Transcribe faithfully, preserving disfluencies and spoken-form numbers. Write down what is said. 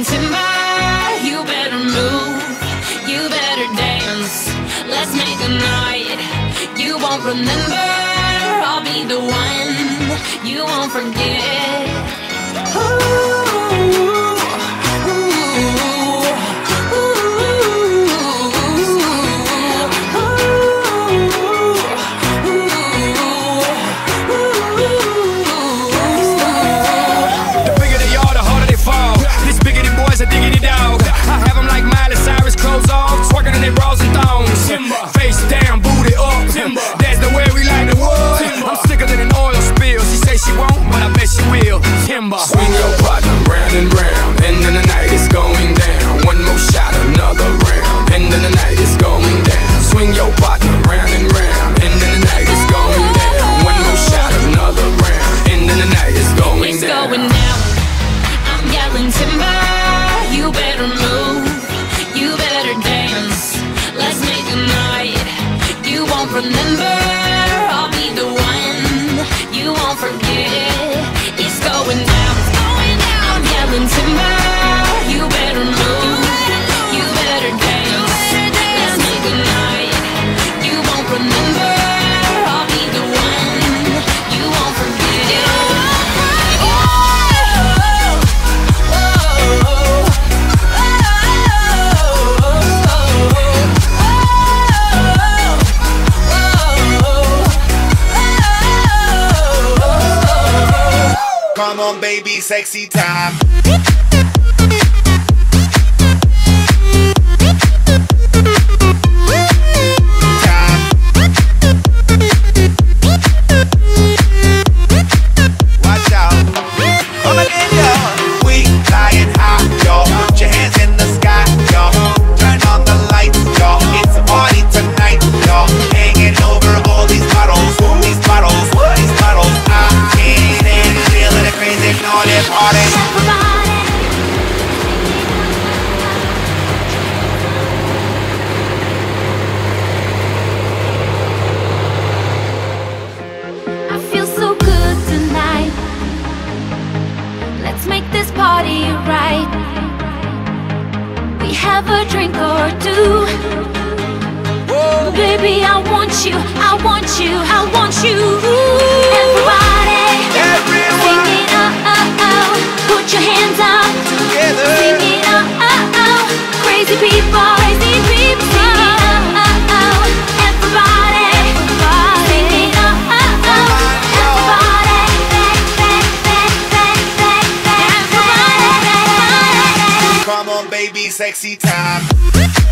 yelling timber, you better move, you better dance. Let's make a night you won't remember. I'll be the one you won't forget. Ooh. Diggity dog, I have them like Miley Cyrus, clothes off, twerking in their bras and thongs. Timber. Face down, booty up. Timber. That's the way we like the wood. Timber. I'm sicker than an oil spill. She say she won't, but I bet she will. Timber. Swing your partner round and round, and then the night is going down. One more shot, another round, and then the night is going down. Swing your partner round and round, and then the night is going down. One more shot, another round, and then the night is going it's down. It's going down. I'm yelling timber. You better move, you better dance. Let's make a night you won't remember. I'll be the one you won't forget. It's going down, it's going down. I'm yelling timber. You better move, you better dance. Let's make a night you won't remember. I'll be the one you won't forget. Come on, baby, sexy time. Time. Watch out. Come on in, y'all. We flying high, y'all. Put your hands in the sky, y'all. Turn on the lights, y'all. It's a party tonight, y'all. Hanging over all these bottles, all these bottles, all these bottles. I can't end feeling it crazy, all that party. I feel so good tonight. Let's make this party right. We have a drink or two. Whoa. Baby, I want you, I want you, I want you. Everybody, Everyone. sing it out, oh, oh. Put your hands up Together. Sing it out, oh, oh. Crazy people, crazy people. Sing it out, oh, oh. Everybody, sing it out, oh, oh. Everybody, everybody. Come on, baby, sexy time.